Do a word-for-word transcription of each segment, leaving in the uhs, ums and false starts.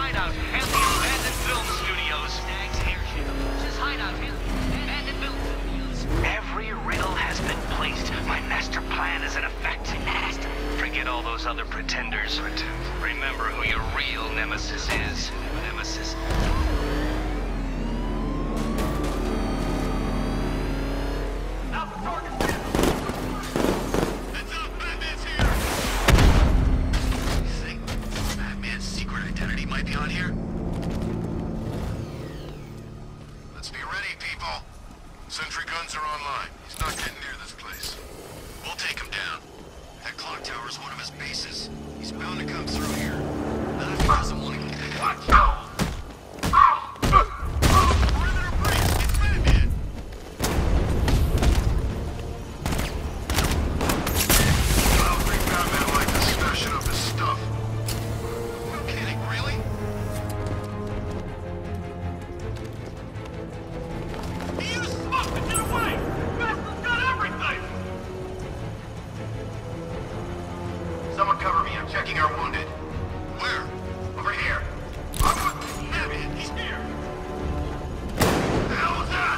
hideout, hail the abandoned film studios. Stag's airship. This is hideout, hail the abandoned film studios. Every riddle has been placed. My master plan is in effect. Master. Forget all those other pretenders. Remember who your real nemesis is. Nemesis. Alpha target. Heads up, Batman's here. You think Batman's secret identity might be on here? Let's be ready, people. Sentry guns are online. He's not getting near this place. We'll take him down. That clock tower is one of his bases. He's bound to come through here. Not if he doesn't want to get... Watch out! Perimeter breach! It's Batman! I don't think Batman liked us smashing up his stuff. No kidding, really? He used smoke to get away! Batman's got everything! Someone cover me. I'm checking our wounded. Where? Over here. Batman, he's here! The hell was that?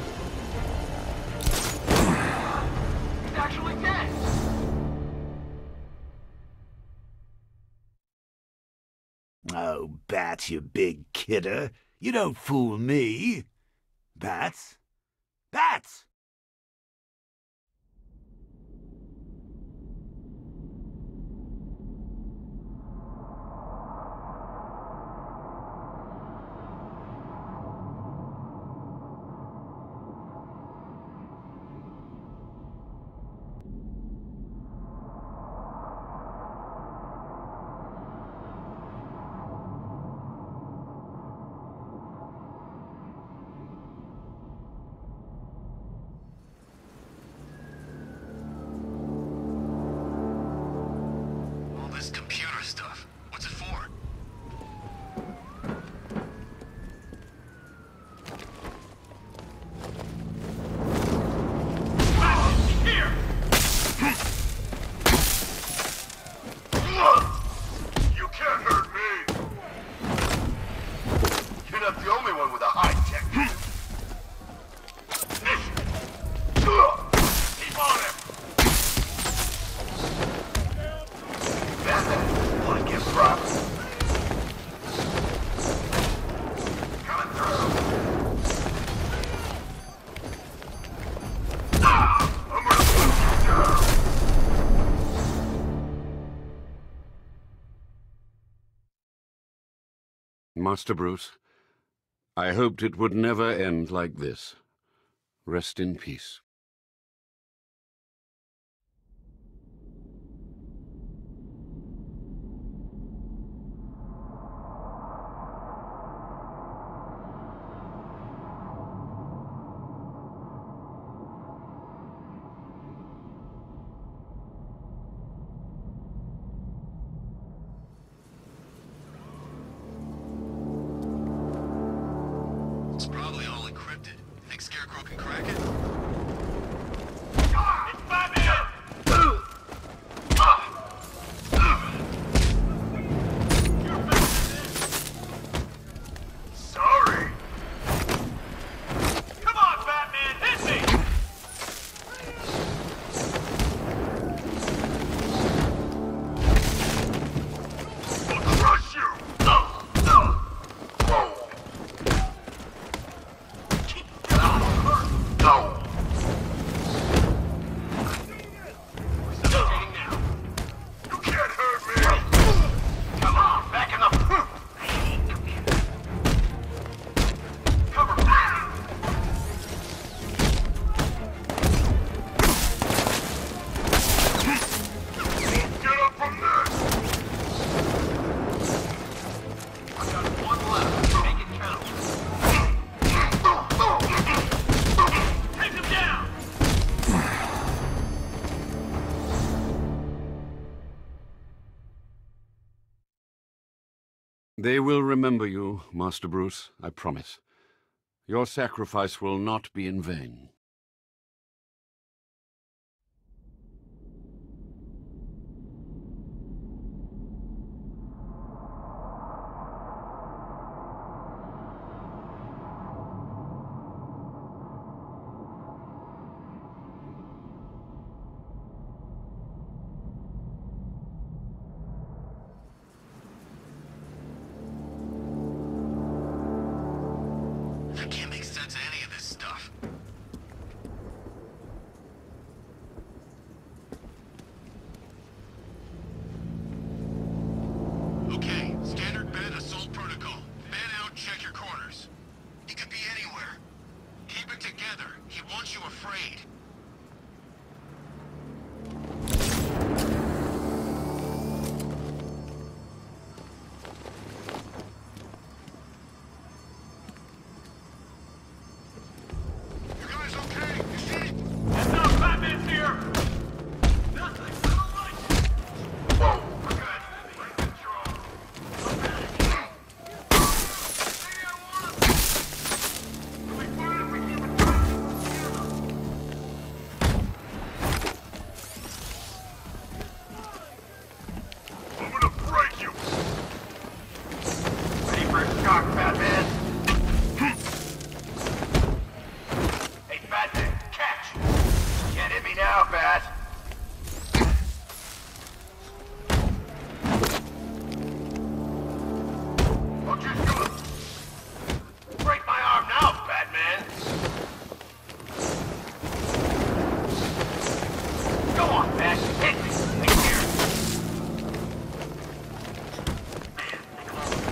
He's actually dead! Oh, Bats, you big kidder. You don't fool me. Bats? Bats! All this computer stuff. What's it for? Batman, here! You can't hurt me! You're not the only one with a high-tech. Keep on him! Batman, wanna give props? Coming through! Ah! I'm gonna put you down! Master Bruce, I hoped it would never end like this. Rest in peace. It's probably all encrypted. Think Scarecrow can crack it? It's Batman! You're Batman! Sorry! Come on, Batman! Hit me! I'll crush you! No! Resuscitating now. You can't hurt me! Come on, back in the... Cover me! Get up from this! I've got one left. Make it count. Take him down! They will remember you, Master Bruce, I promise. Your sacrifice will not be in vain. Don't you shoot! Break my arm now, Batman! Go on, Bat. Hit me. Take care. Man, they call him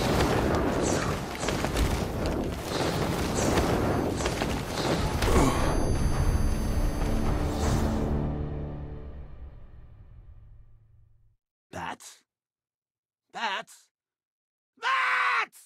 Bats? Bats? Bats!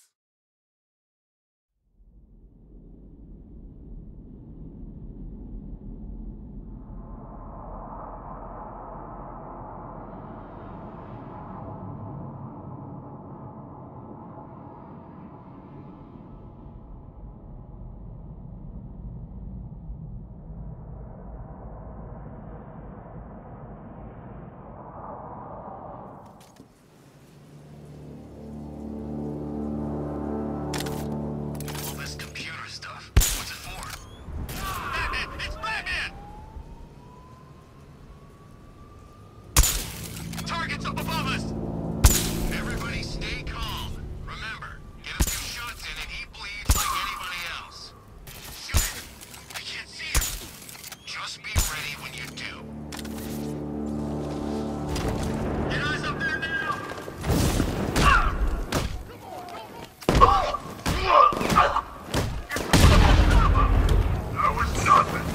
all this computer stuff. What's it for? Batman! It's Batman! Target's up above us! Everybody stay calm. Remember, get a few shots in and he bleeds like anybody else. Shoot him! I can't see him! Just be ready when you do. Get eyes up there now! That was nothing!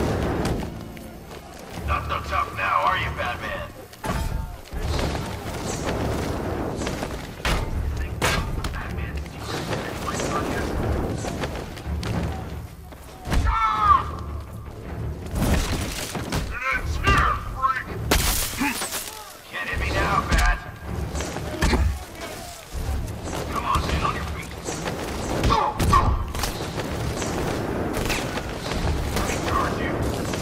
Not so tough now, are you, Batman? It's here, freak! Can't hit me now, Bat. Come on, stand on your feet. Let me charge you.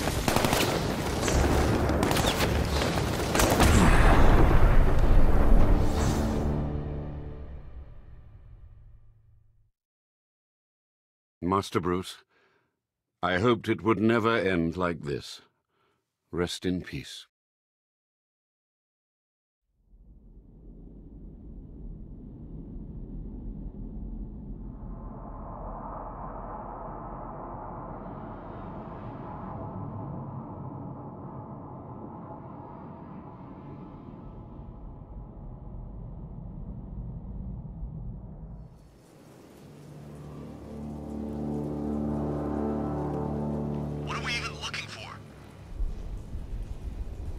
Master Bruce, I hoped it would never end like this. Rest in peace. What are we even looking for?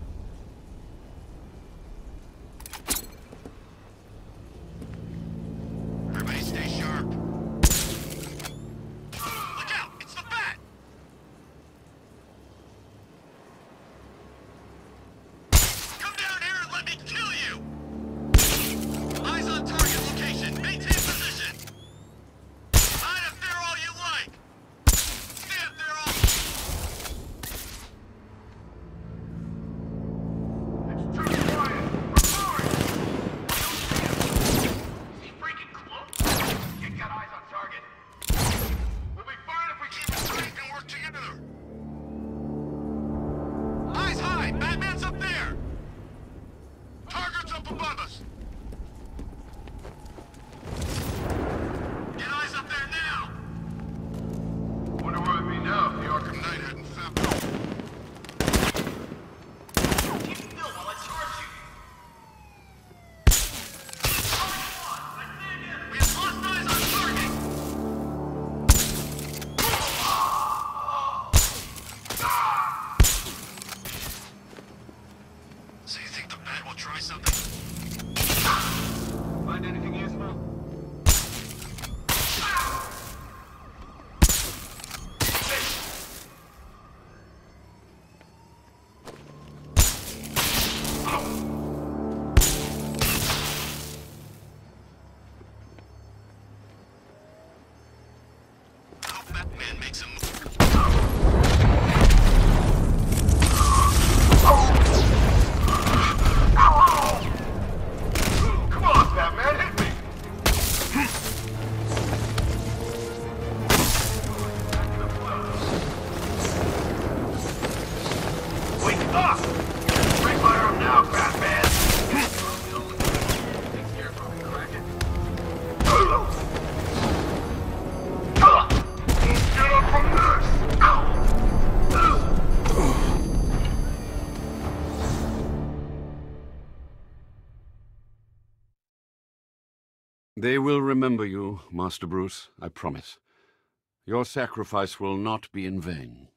They will remember you, Master Bruce, I promise. Your sacrifice will not be in vain.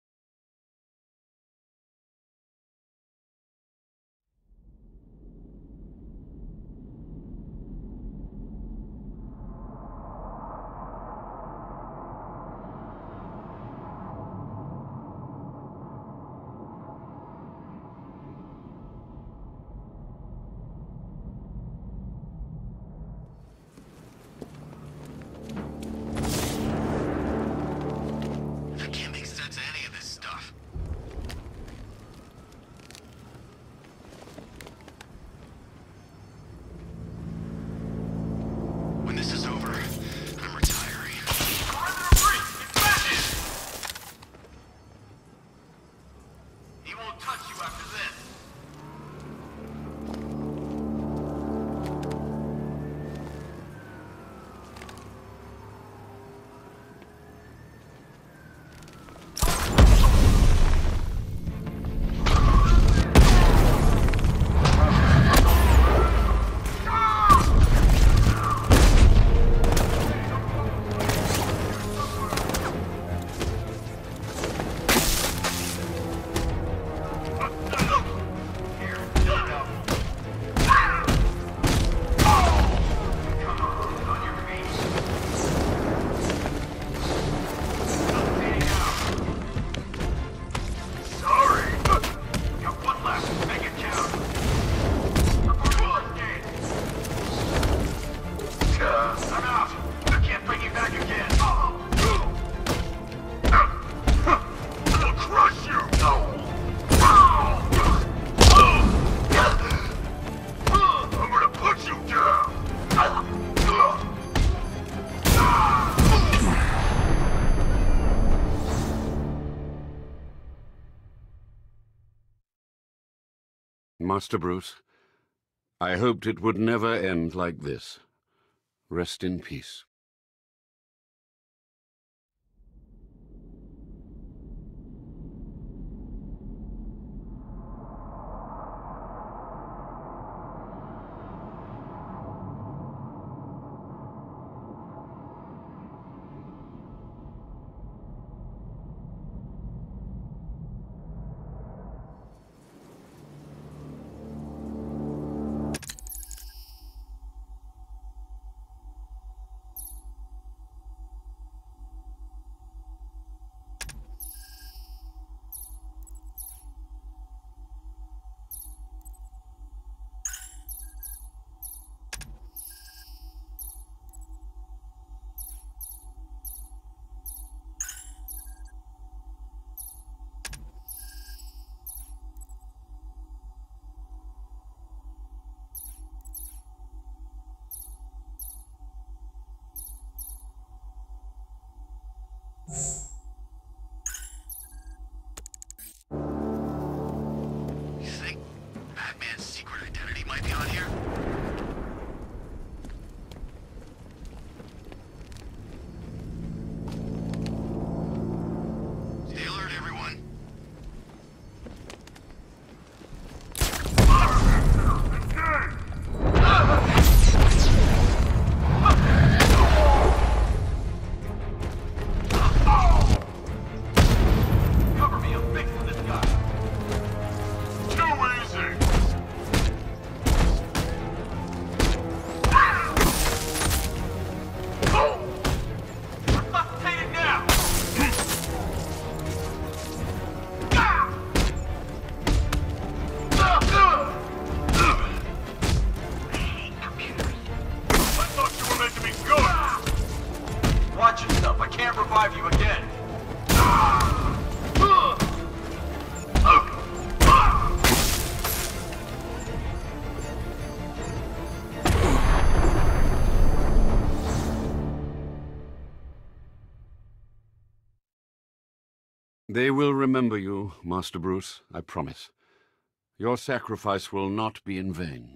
I can't make sense of any of this stuff. When this is over, I'm retiring. Perimeter breach! Get back in! He won't touch you after this. Master Bruce, I hoped it would never end like this. Rest in peace. You think Batman's secret identity might be on here? Stay alert, everyone. Cover me, I'm fixing this guy. Too easy. Resuscitate it now. I thought you were meant to be good. Watch yourself. I can't revive you again. They will remember you, Master Bruce, I promise. Your sacrifice will not be in vain.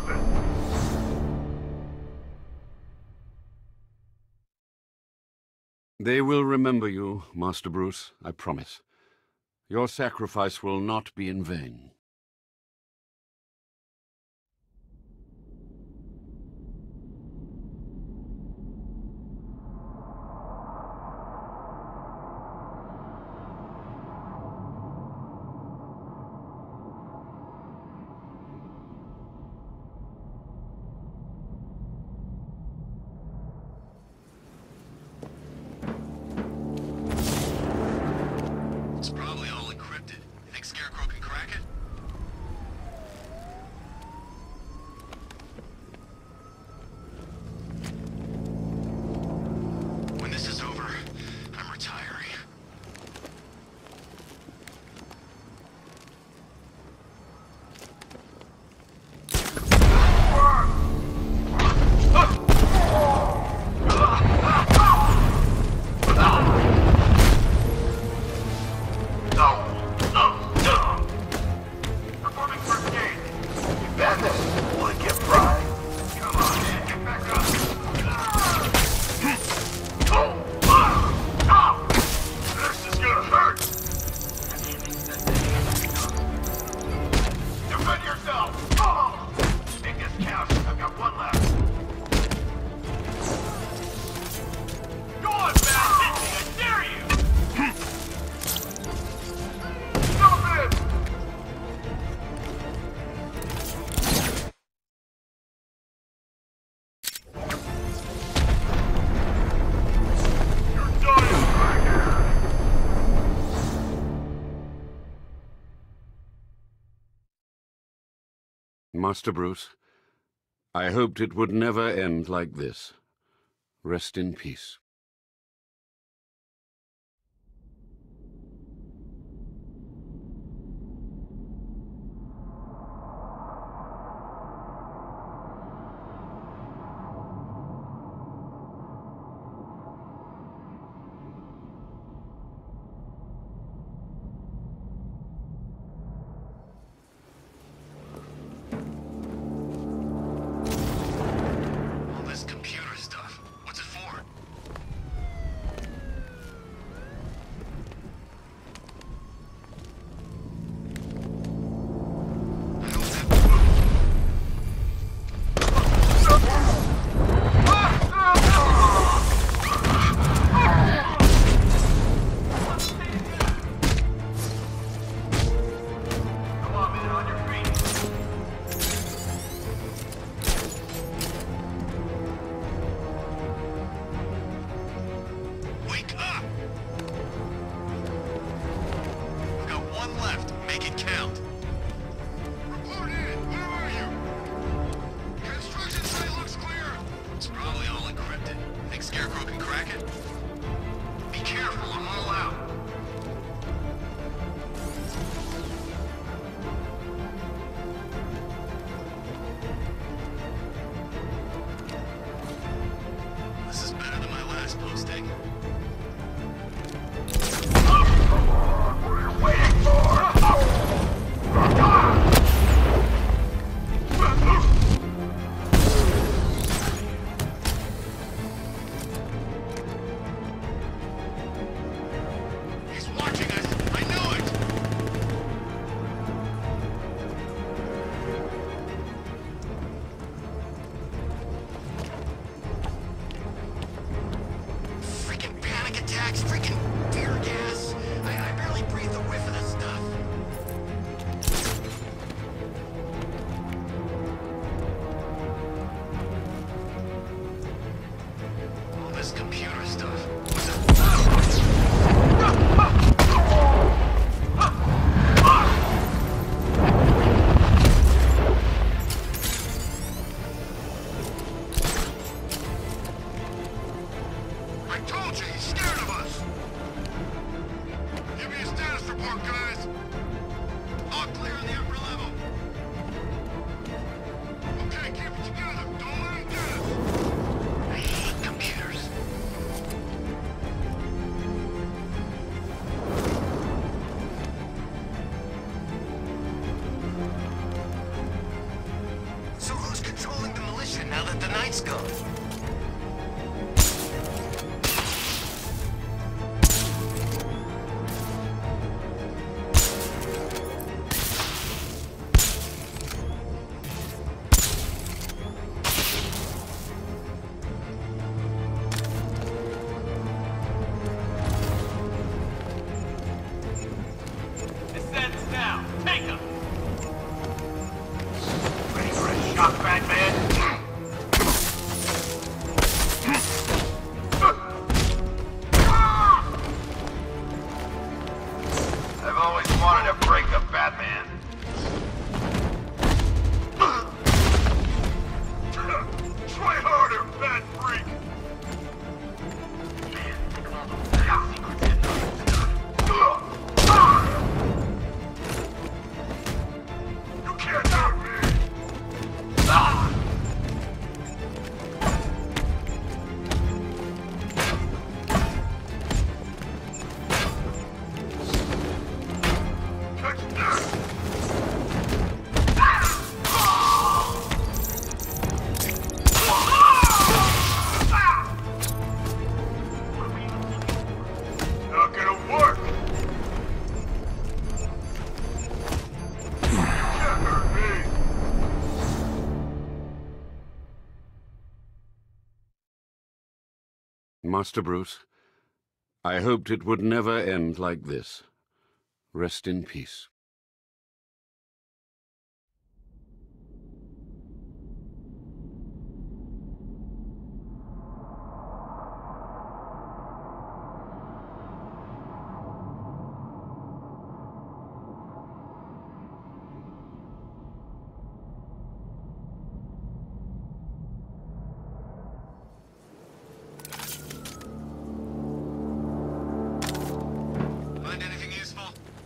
They will remember you, Master Bruce, I promise. Your sacrifice will not be in vain. It's probably all encrypted. You think Scarecrow can crack it? When this is over, I'm retiring. Master Bruce, I hoped it would never end like this. Rest in peace. And now that the night's gone. Descends now. Take him. Ready for a shot, Batman? I've always wanted to break the Batman. Try harder, Bat Freak! You can't hurt me! Ah! Catch this! Not gonna work! Can't hurt me! Master Bruce, I hoped it would never end like this. Rest in peace. Find anything useful?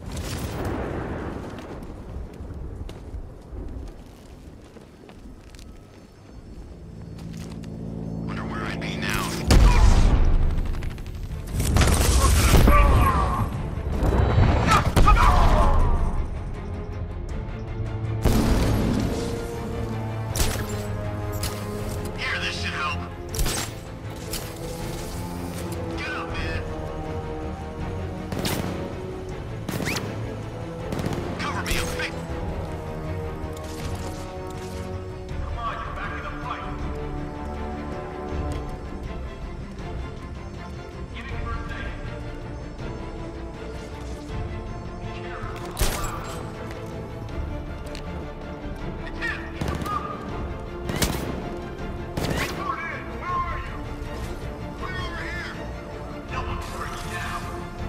Wonder where I'd be now. Here, this should help. Get up, man. Cover me, I'm big. Come on, you're back in the fight. Give me first aid. Be careful, all out. It's him, he's a brother. Report in, where are you? We're over here. No one's hurt you now.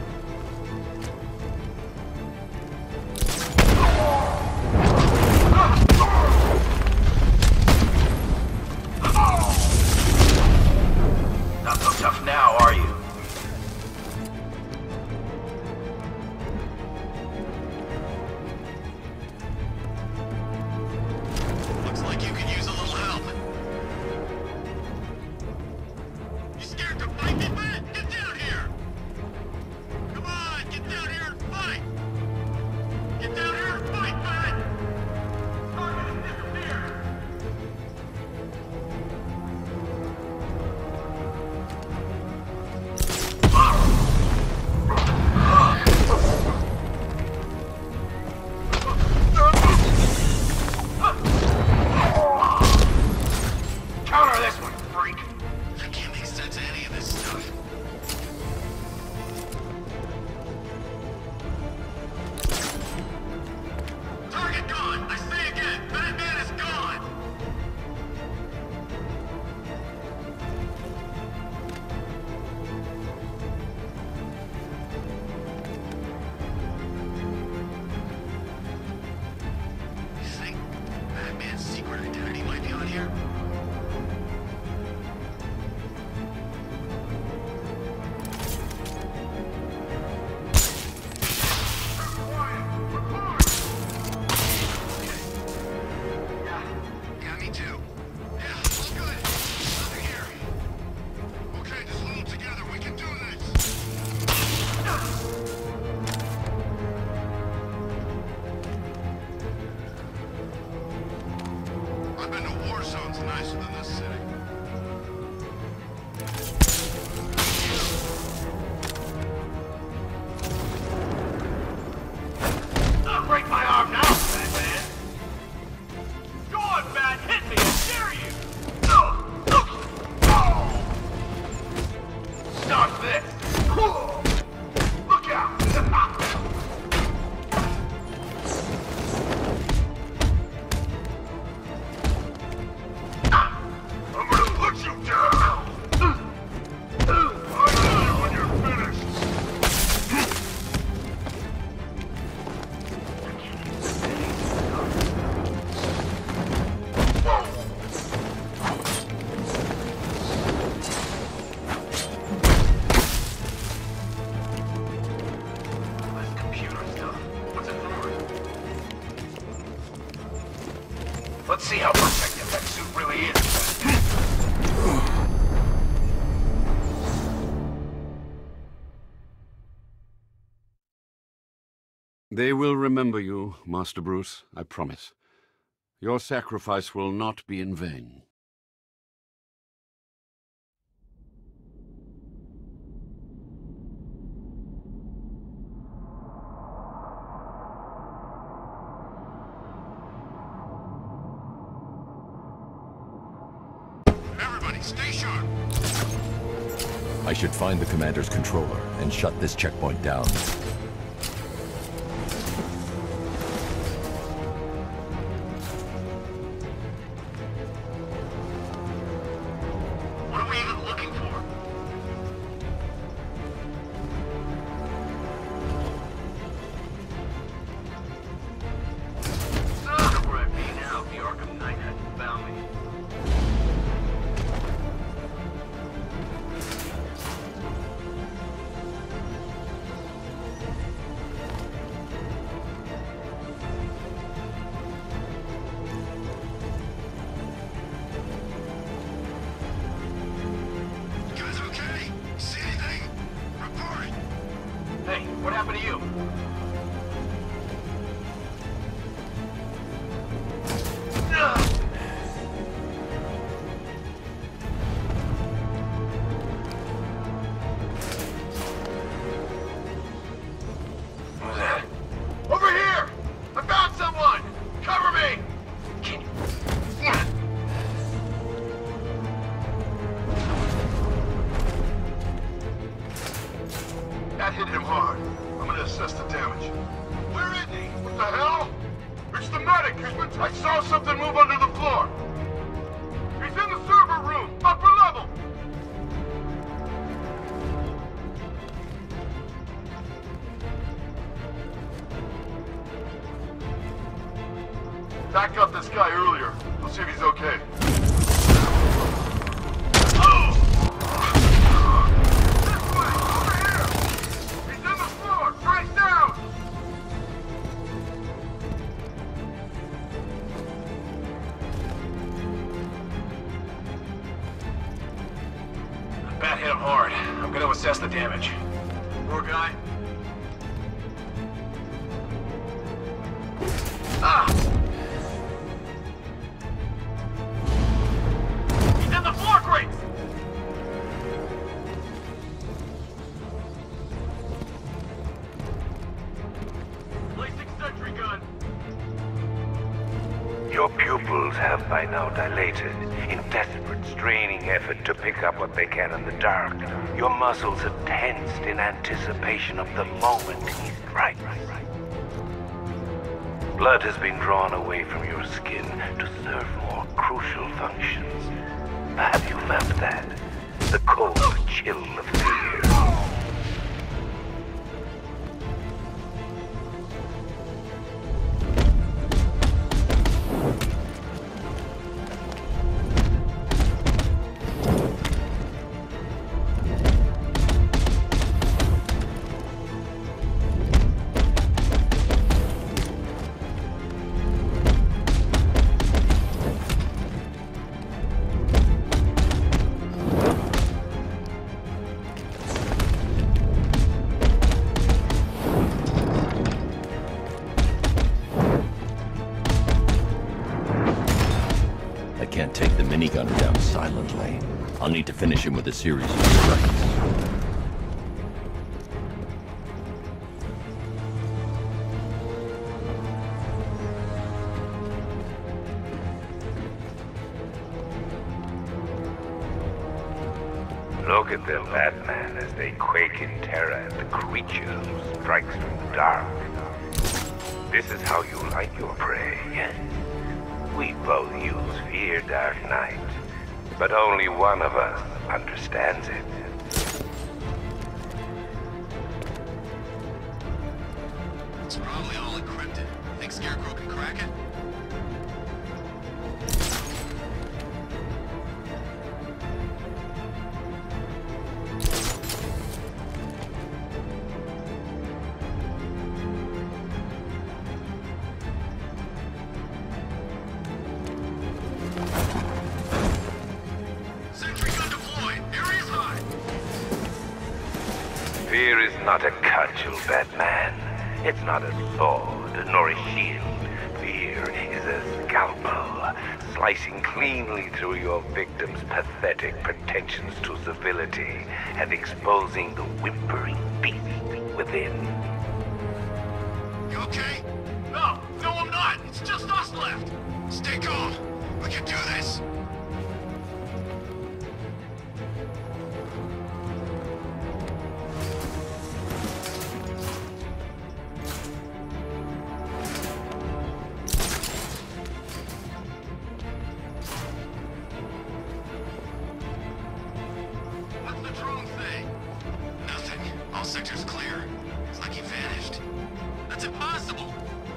Not so tough now, are you? Looks like you could use a little help. You scared to fight me, man? Get down here! Come on, get down here and fight! Get down here and fight, man! Target has disappeared! nicer than this city. Don't break my arm now, Batman! Go on, Bat! Hit me! I dare you! Stop this! Look out! I'm gonna put you down! I'll tell you when you're finished! This computer stuff. What's it for? Let's see how protective that suit really is. They will remember you, Master Bruce, I promise. Your sacrifice will not be in vain. Everybody, stay sharp! I should find the commander's controller and shut this checkpoint down. What are we even looking for? Son, where I'd be now if the Arkham Knight hadn't found me. You guys okay? See anything? Report! Hey, what happened to you? What was that? Over here! I found someone! Cover me! Can you... That hit him hard. I'm gonna assess the damage. Where is he? What the hell? It's the medic! He's been... I saw something move under the floor! He's in the server room! Upper level! Backed up this guy earlier. We'll see if he's okay. Oh! This way! Over here! He's in the floor! Right down! Bat hit him hard. I'm gonna assess the damage. Poor guy. Ah! He's in the floor crates! Placing sentry gun. Your pupils have by now dilated in desperate, straining effort to pick up what they can in the dark. Your muscles are tensed in anticipation of the moment he strikes. Blood has been drawn away from your skin to serve more crucial functions. Have you felt that? The cold chill of fear. can't take the minigunner down silently. I'll need to finish him with a series of strikes. Look at them, Batman, as they quake in terror at the creature who strikes from the dark. This is how you like your prey, yes? We both use fear, Dark Knight, but only one of us understands it. It's probably all encrypted. Think Scarecrow can crack it? Sentry gun deployed. Area's high. Fear is not a cudgel, Batman. It's not a sword, nor a shield. Fear is a scalpel, slicing cleanly through your victim's pathetic pretensions to civility and exposing the whimpering beast within. You okay? No, no I'm not. It's just us left. Stay calm. We can do this. What's the drone thing? Nothing. All sectors clear. It's like he vanished. That's impossible.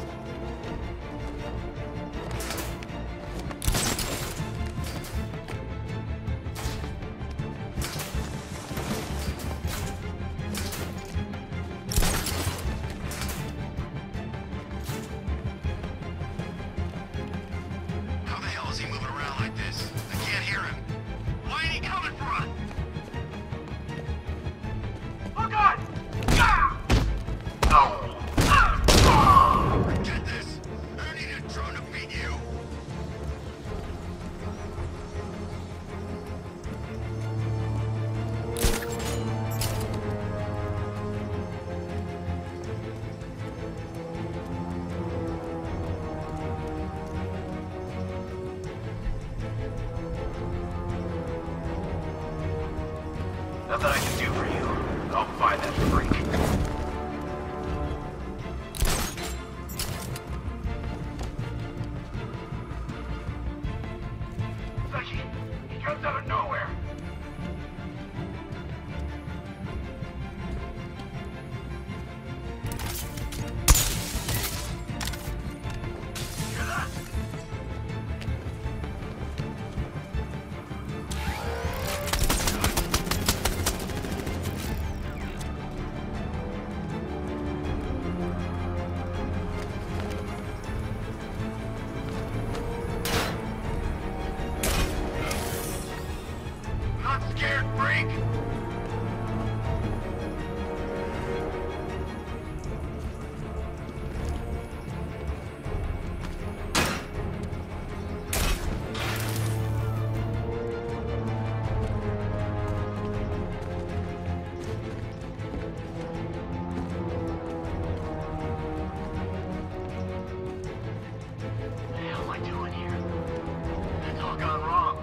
How the hell is he moving around like this? I can't hear him. Why ain't he coming for us? Oh God! Ah! Oh! Ah! Ah! Get this! I need a drone to beat you. Nothing I can do for you. I'll find that freak. Sachi, he comes out of nowhere. Hear that? Not scared, freak! What the hell am I doing here? It's all gone wrong.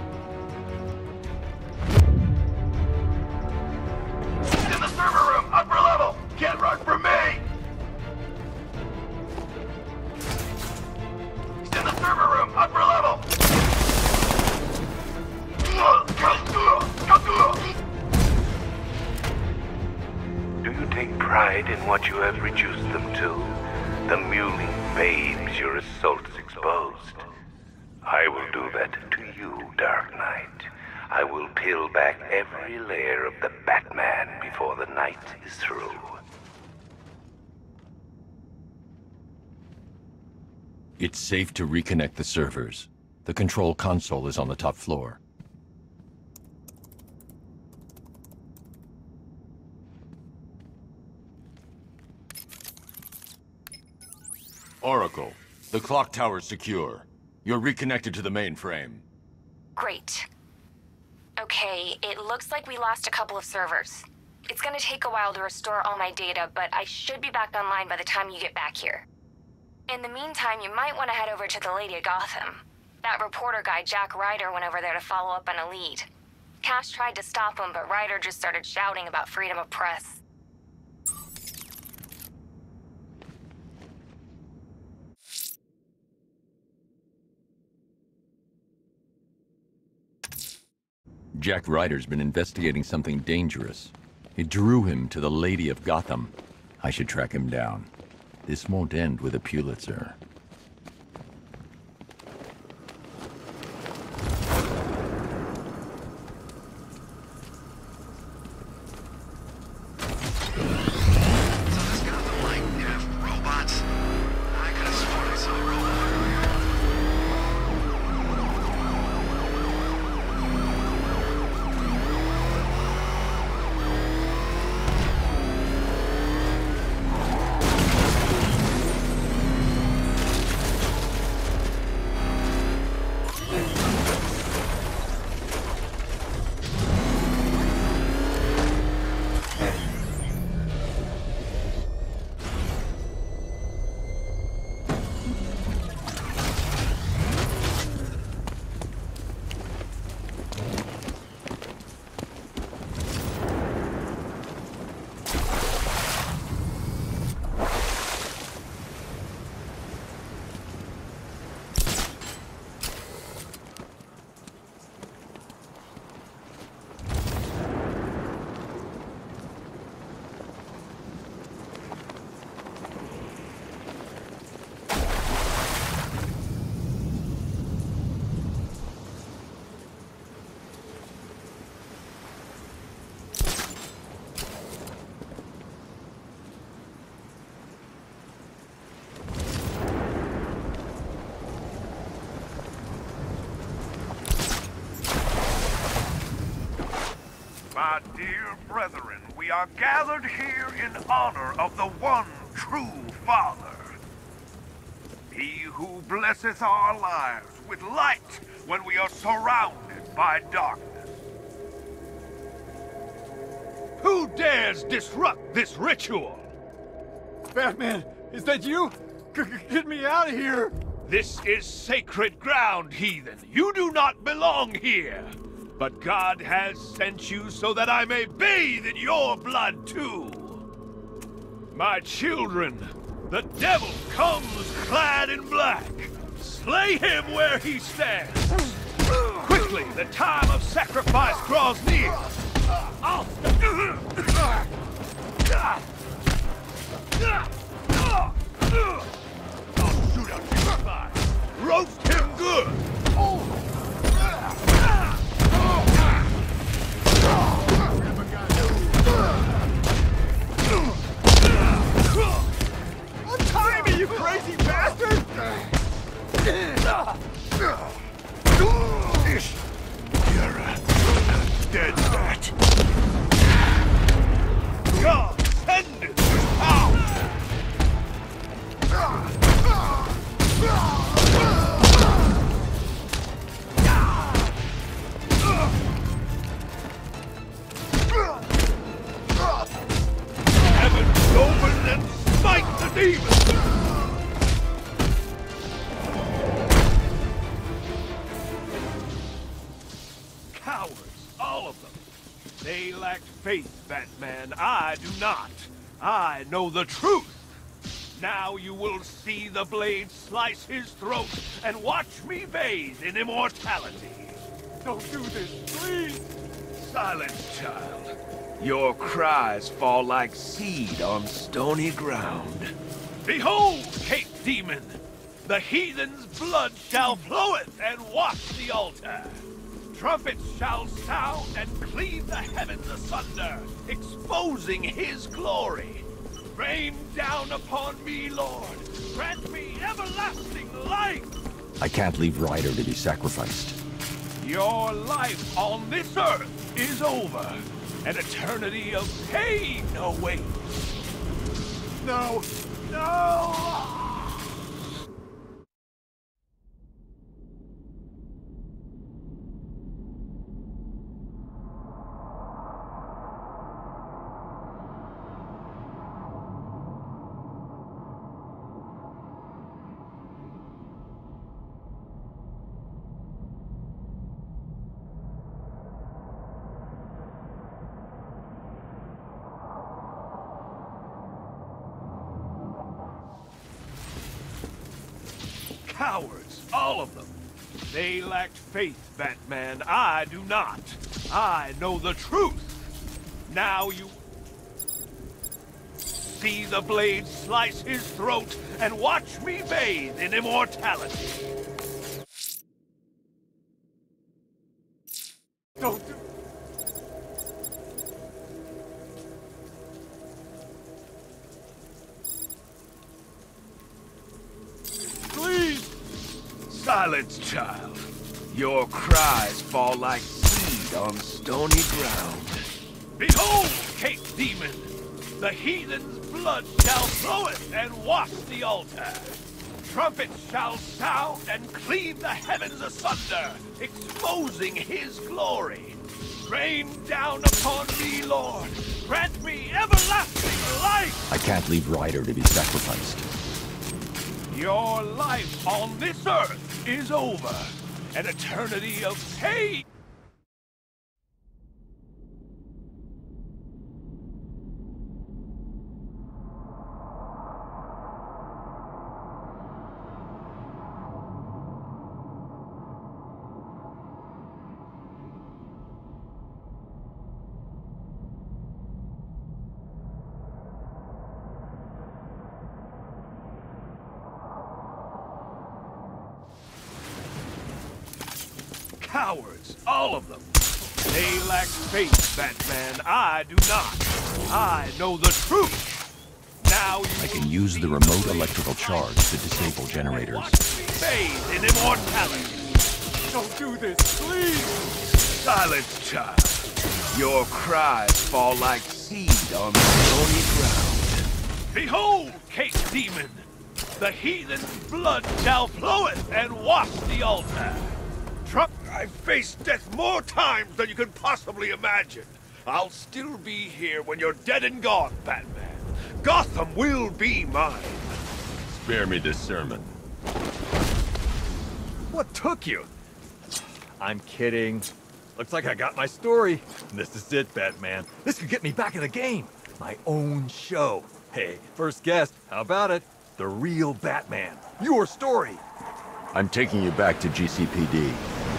He's in the server room, upper level! Can't run from me! He's in the server room, upper level! Do you take pride in what you have reduced them to? The mewling babes your assaults exposed? I will do that to you, Dark Knight. I will peel back every layer of the Batman before the night is through. It's safe to reconnect the servers. The control console is on the top floor. Oracle, the clock tower's secure. You're reconnected to the mainframe. Great. Okay, it looks like we lost a couple of servers. It's gonna take a while to restore all my data, but I should be back online by the time you get back here. In the meantime, you might want to head over to the Lady of Gotham. That reporter guy, Jack Ryder, went over there to follow up on a lead. Cash tried to stop him, but Ryder just started shouting about freedom of press. Jack Ryder's been investigating something dangerous. It drew him to the Lady of Gotham. I should track him down. This won't end with a Pulitzer. My dear brethren, we are gathered here in honor of the one true Father. He who blesseth our lives with light when we are surrounded by darkness. Who dares disrupt this ritual? Batman, is that you? G- get me out of here! This is sacred ground, heathen. You do not belong here. But God has sent you so that I may bathe in your blood too. My children, the devil comes clad in black. Slay him where he stands. Quickly, the time of sacrifice draws near. I'll I'll shoot out your spine. Roast him good. Untie me, you crazy bastard! You're a dead bat. God, send it to power! Heavens open and smite the demons! Cowards, all of them. They lack faith, Batman. I do not. I know the truth. Now you will see the blade slice his throat and watch me bathe in immortality. Don't do this, please! Silent child. Your cries fall like seed on stony ground. Behold, Cape Demon! The heathen's blood shall floweth and wash the altar. Trumpets shall sound and cleave the heavens asunder, exposing his glory. Rain down upon me, Lord. Grant me everlasting life. I can't leave Ryder to be sacrificed. Your life on this earth is over. An eternity of pain awaits. No! No! Cowards, all of them. They lacked faith, Batman. I do not. I know the truth. Now you see the blade slice his throat and watch me bathe in immortality. Don't do... Please! Silence, child. Your cries fall like seed on stony ground. Behold, Cape Demon! The heathen's blood shall floweth and wash the altar. Trumpets shall sound and cleave the heavens asunder, exposing his glory. Rain down upon me, Lord. Grant me everlasting life! I can't leave Ryder to be sacrificed. Your life on this earth is over. An eternity of pain. Cowards, all of them. They lack faith, Batman. I do not. I know the truth. Now you I can use the remote electrical charge to disable generators. bathe in immortality. Don't do this, please. Silence, child. Your cries fall like seed on stony ground. Behold, Cape Demon. The heathen's blood shall floweth and wash the altar. Trump, I've faced death more times than you can possibly imagine. I'll still be here when you're dead and gone, Batman. Gotham will be mine. Spare me this sermon. What took you? I'm kidding. Looks like I got my story. This is it, Batman. This could get me back in the game. My own show. Hey, first guest, how about it? The real Batman. Your story. I'm taking you back to G C P D.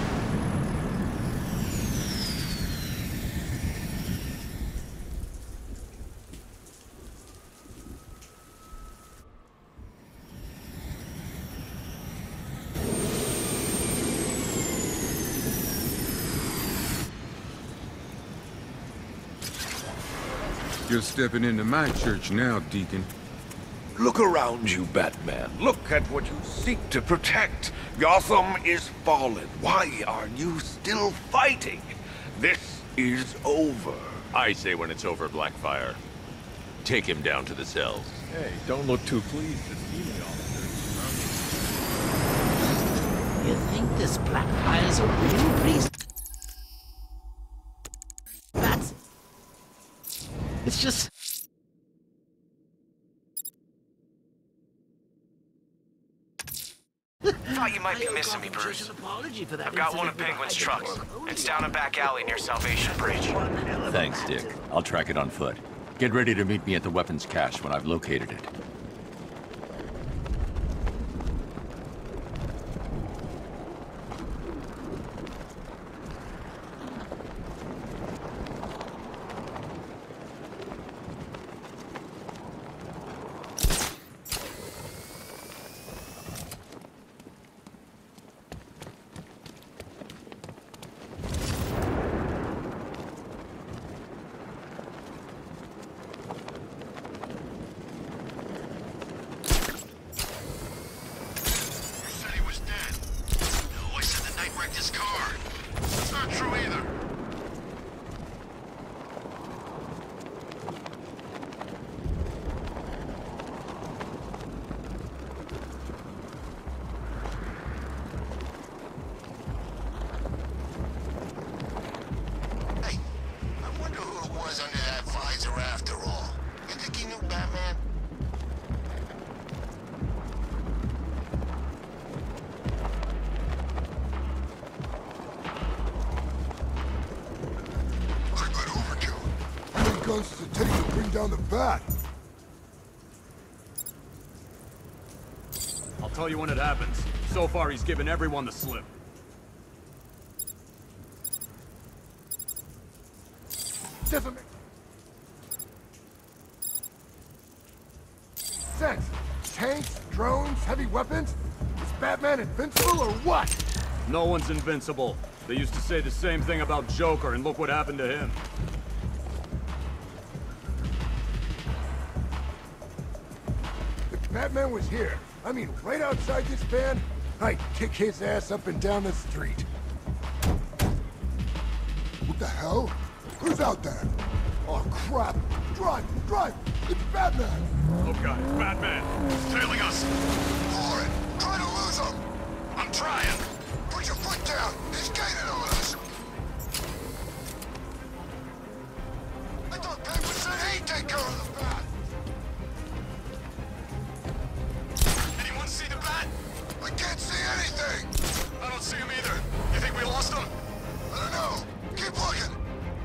You're stepping into my church now, Deacon. Look around you, Batman. Look at what you seek to protect. Gotham is fallen. Why are you still fighting? This is over. I say when it's over, Blackfire. Take him down to the cells. Hey, don't look too pleased to see me, officer. You think this Blackfire's a real priest? That's... It's just... Thought you might be missing me, Bruce. I've got one of Penguin's trucks. It's down a back alley near Salvation Bridge. Thanks, Dick. I'll track it on foot. Get ready to meet me at the weapons cache when I've located it. Guns to take to bring down the bat. I'll tell you when it happens. So far, he's given everyone the slip. Doesn't make sense. Tanks, drones, heavy weapons? Is Batman invincible or what? No one's invincible. They used to say the same thing about Joker, and look what happened to him. If Batman was here, I mean right outside this van, I'd kick his ass up and down the street. What the hell? Who's out there? Oh crap! Drive! Drive! It's Batman! Oh god, it's Batman! He's tailing us! Warren, try to lose him! I'm trying! Put your foot down! He's gaining on us! I thought Paper said he'd take care of the Bat! Anyone see the Bat? I can't see anything! I don't see him either. You think we lost him? I don't know. Keep looking!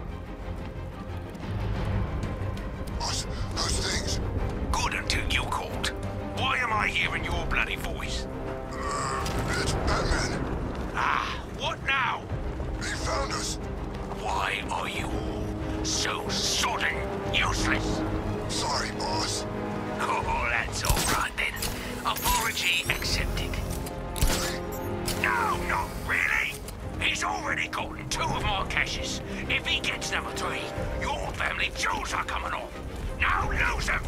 Boss, those things... Good until you called. Why am I hearing your bloody voice? Uh, it's Batman. Ah, what now? He found us. Why are you all so sodding useless? Sorry, boss. Oh, that's all right then. Apology accepted. No, not really. He's already gotten two of my caches. If he gets number three, your family jewels are coming off. Now lose them!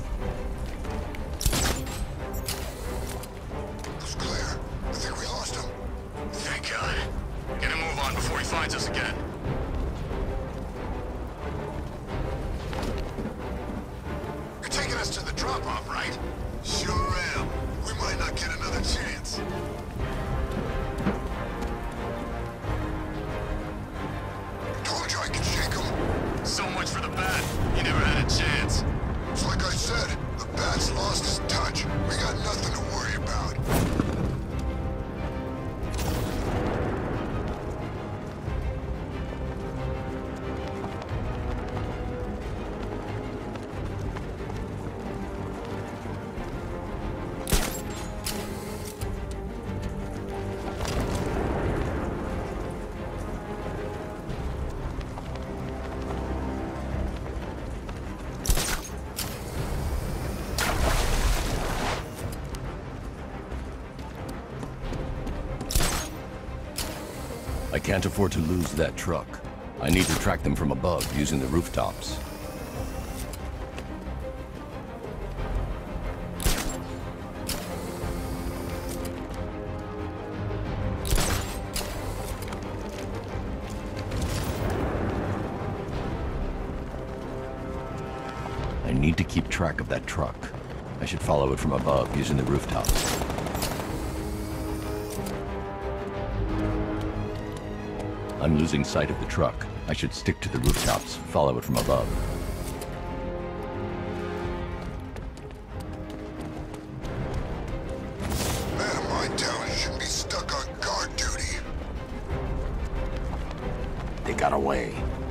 It's clear. I think we lost him. Thank God. Get a move on before he finds us again. You're taking us to the drop-off, right? Sure am. We might not get another chance. Told you I could shake him. So much for the Bat. He never had a chance. It's like I said, the Bat's lost his touch. We got nothing to worry about. I can't afford to lose that truck. I need to track them from above using the rooftops. I need to keep track of that truck. I should follow it from above using the rooftops. I'm losing sight of the truck. I should stick to the rooftops, follow it from above. Man of my talent shouldn't be stuck on guard duty. They got away.